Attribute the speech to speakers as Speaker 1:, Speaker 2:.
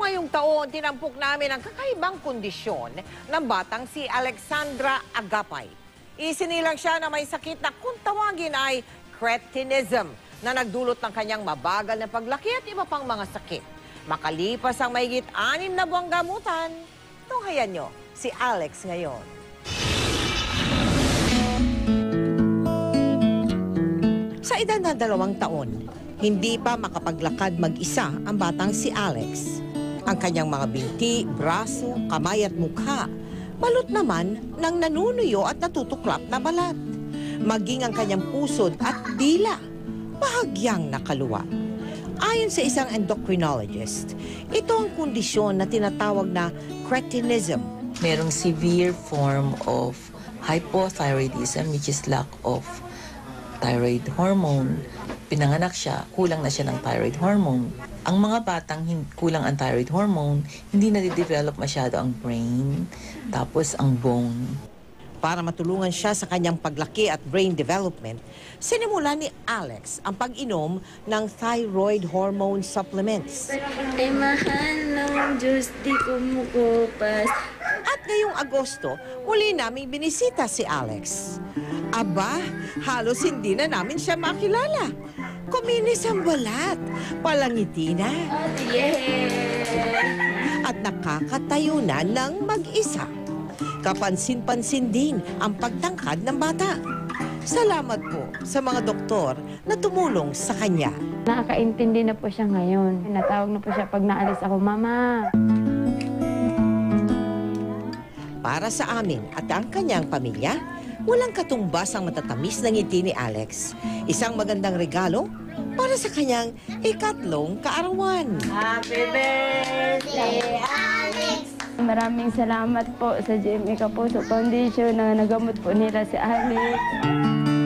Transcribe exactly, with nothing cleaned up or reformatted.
Speaker 1: ngayong taon, tinampok namin ang kakaibang kondisyon ng batang si Alexandra Agapay. Isinilang siya na may sakit na kung tawagin ay cretinism na nagdulot ng kanyang mabagal na paglaki at iba pang mga sakit. Makalipas ang mahigit anim na buwang gamutan, tunghayan nyo si Alex ngayon. Sa edad na dalawang taon, hindi pa makapaglakad mag-isa ang batang si Alex. Ang kanyang mga binti, braso, kamay at mukha, balot naman ng nanunuyo at natutuklap na balat. Maging ang kanyang pusod at dila, bahagyang nakaluwa. Ayon sa isang endocrinologist, ito ang kondisyon na tinatawag na cretinism.
Speaker 2: Merong severe form of hypothyroidism, which is lack of thyroid hormone. Pinanganak siya, kulang na siya ng thyroid hormone. Ang mga batang kulang ang thyroid hormone, hindi na de-develop masyado ang brain, tapos ang bone.
Speaker 1: Para matulungan siya sa kanyang paglaki at brain development, sinimula ni Alex ang pag-inom ng thyroid hormone supplements.
Speaker 3: Ay mahal ng Diyos, di kumukupas.
Speaker 1: At ngayong Agosto, muli naming binisita si Alex. Aba, halos hindi na namin siya makilala. Kuminis ang balat, palangiti na, at nakakatayo na ng mag-isa. Kapansin-pansin din ang pagtangkad ng bata. Salamat po sa mga doktor na tumulong sa kanya.
Speaker 3: Nakakaintindi na po siya ngayon. Natawag na po siya pag naalis ako, Mama.
Speaker 1: Para sa amin at ang kanyang pamilya, walang katumbas ang matatamis na ngiti ni Alex. Isang magandang regalo para sa kanyang ikatlong kaarawan.
Speaker 3: Happy birthday, Alex! Maraming salamat po sa J M E Kapuso Foundation na nagamot po nila si Alex.